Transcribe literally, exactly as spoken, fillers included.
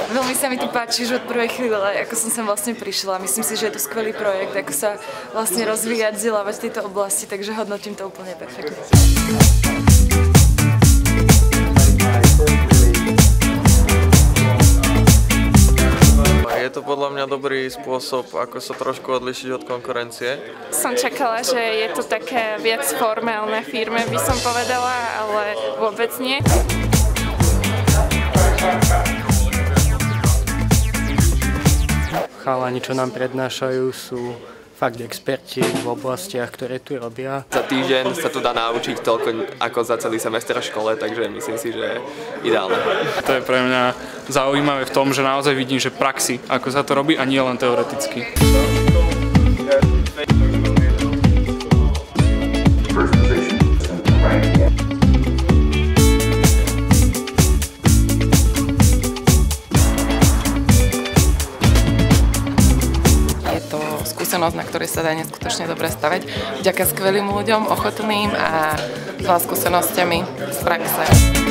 Veľmi sa mi tu páči, že od prvej chvíle, ako som sem vlastne prišla. Myslím si, že je to skvelý projekt, ako sa vlastne rozvíjať, vzdelávať v tejto oblasti, takže hodnotím to úplne perfektne. Je to podľa mňa dobrý spôsob, ako sa trošku odlišiť od konkurencie. Som čakala, že je to také viac formálne firme, by som povedala, ale vôbec nie. Chalani, čo nám prednášajú, sú fakt experti v oblastiach, ktoré tu robia. Za týždeň sa tu dá naučiť toľko ako za celý semester v škole, takže myslím si, že je ideálne. To je pre mňa zaujímavé v tom, že naozaj vidím, že praxi, ako sa to robí a nie len teoreticky. Skúsenosť, na ktorej sa dá neskutočne dobre stavať, vďaka skvelým ľuďom, ochotným a s skúsenosťami z praxe.